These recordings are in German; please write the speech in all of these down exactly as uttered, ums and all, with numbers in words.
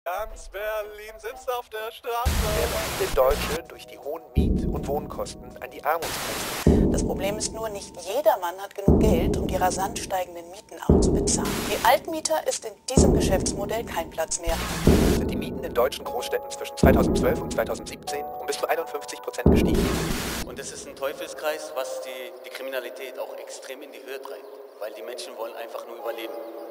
Ganz Berlin sitzt auf der Straße. Während viele Deutsche durch die hohen Miet- und Wohnkosten an die Armutsgrenze. Das Problem ist nur, nicht jedermann hat genug Geld, um die rasant steigenden Mieten auch zu bezahlen. Die Altmieter ist in diesem Geschäftsmodell kein Platz mehr. Sind die Mieten in deutschen Großstädten zwischen zweitausendzwölf und zweitausendsiebzehn um bis zu einundfünfzig Prozent gestiegen. Und es ist ein Teufelskreis, was die, die Kriminalität auch extrem in die Höhe treibt, weil die Menschen wollen einfach nur überleben.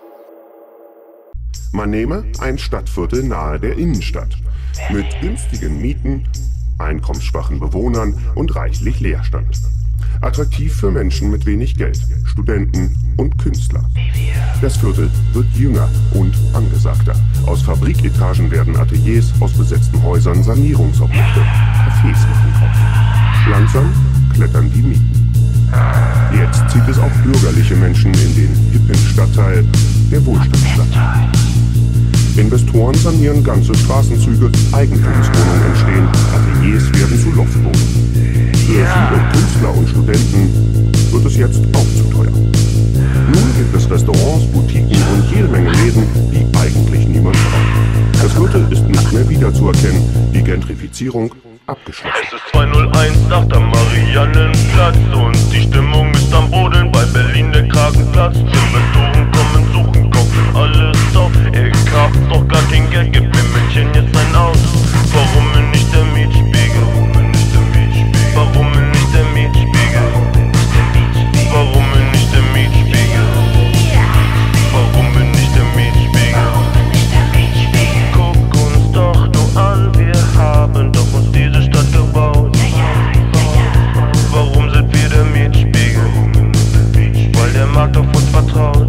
Man nehme ein Stadtviertel nahe der Innenstadt mit günstigen Mieten, einkommensschwachen Bewohnern und reichlich Leerstand. Attraktiv für Menschen mit wenig Geld, Studenten und Künstler. Das Viertel wird jünger und angesagter. Aus Fabriketagen werden Ateliers, aus besetzten Häusern Sanierungsobjekte. Cafés machen auf. Langsam klettern die Mieten. Jetzt zieht es auch bürgerliche Menschen in den hippen Stadtteil der Wohlstandsstadt. Investoren sanieren ganze Straßenzüge, Eigentumswohnungen entstehen, Ateliers werden zu Loftwohnungen. Für viele Künstler und Studenten wird es jetzt auch zu teuer. Nun gibt es Restaurants, Boutiquen und jede Menge Läden, die eigentlich niemand braucht. Das Viertel ist nicht mehr wiederzuerkennen, die Gentrifizierung abgeschlossen. Es ist zweihunderteins nach der Mariannenplatz und die Stimmung ist am Brodeln bei Berlin der Kragenplatz. Investoren kommen, suchen, kaufen alles auf. Ich hab doch gar kein Geld, gib mir München jetzt ein Aus. Warum mir nicht der Mietspiegel? Warum mir nicht der Mietspiegel? Warum mir nicht der Mietspiegel? Warum mir nicht der Mietspiegel? Guck uns doch nur an, wir haben doch uns diese Stadt gebaut. Warum sind wir der Mietspiegel? Weil der Markt auf uns vertraut.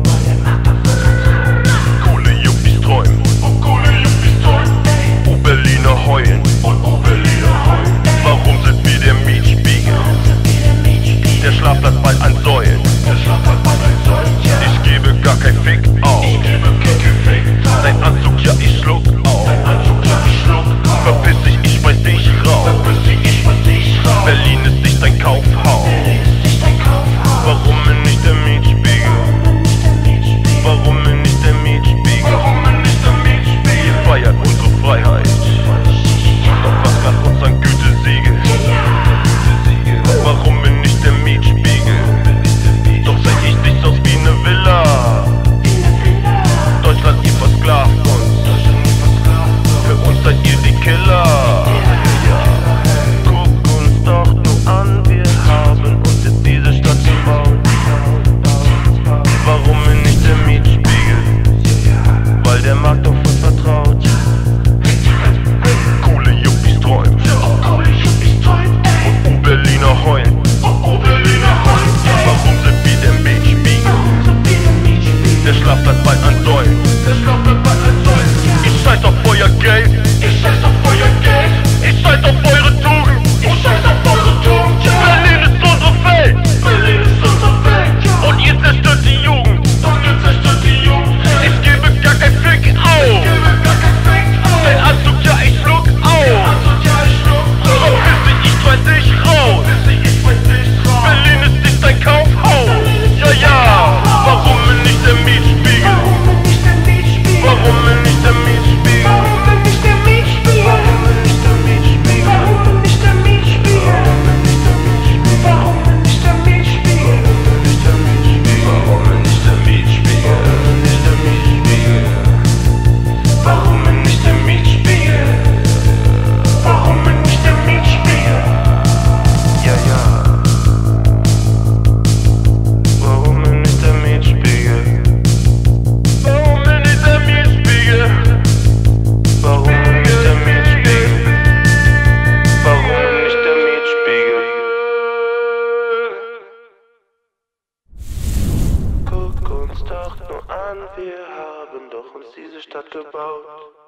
Kohle Yuppies träumen, oh Kohle Yuppies träumen. Oh Berliner heulen, oh oh Berliner heulen. Warum sind wir der Mietspiegel? Der Schlafplatz bald an Säulen. Ich gebe gar kein Fick auf. Dein Anzug, ja ich schluck auf. Verpiss dich, ich schmeiß dich raus. Berlin ist nicht dein Kaufhaus. Warum mir nicht der Mietspiegel? Warum mir nicht der Mietspiegel? Ihr feiert unsere Freiheit. Doch was macht uns an Gütesiegel? Warum mir nicht der Mietspiegel? Doch seh ich nicht aus wie ne Villa. Deutschland, ihr versklavt uns. Für uns seid ihr die Killer. Guck uns doch nur an, wir haben uns in diese Stadt gebaut. Warum mir nicht der Mietspiegel? Weil der Markt auf uns vertraut. Kohle Yuppies träumen. Und Berliner heulen. Warum sind wir der Mietspiegel? Der Schlafplatz bald an Säulen. Ich scheiß auf euer Geld. Ich scheiß auf euer Geld. Ich scheiß auf eure Tugend. Ich scheiß auf eure Tugend. Berlin ist unsere Welt. Berlin ist unsere Welt. Und ihr zerstört die Jugend. Und ihr zerstört die Jugend. Ich gebe gar kein Fick auf. Dein Anzug, ja ich schluck auf. Verpiss dich, ich schmeiß dich raus. Berlin ist nicht dein Kaufhaus. Ja, ja. Warum mir nicht der Mietspiegel? Warum mir nicht der Mietspiegel? Warum mir nicht der Mietspiegel? Warum mir nicht der Mietspiegel? Warum mir nicht der Mietspiegel? Warum mir nicht der Mietspiegel? Warum mir nicht der Mietspiegel? Warum mir nicht der Mietspiegel? Warum mir nicht der Mietspiegel? Ja, ja. Warum mir nicht der Mietspiegel? Warum mir nicht der Mietspiegel? Warum mir nicht der Mietspiegel? Warum mir nicht der Mietspiegel? Guck uns doch nur an, wir haben doch uns diese Stadt gebaut.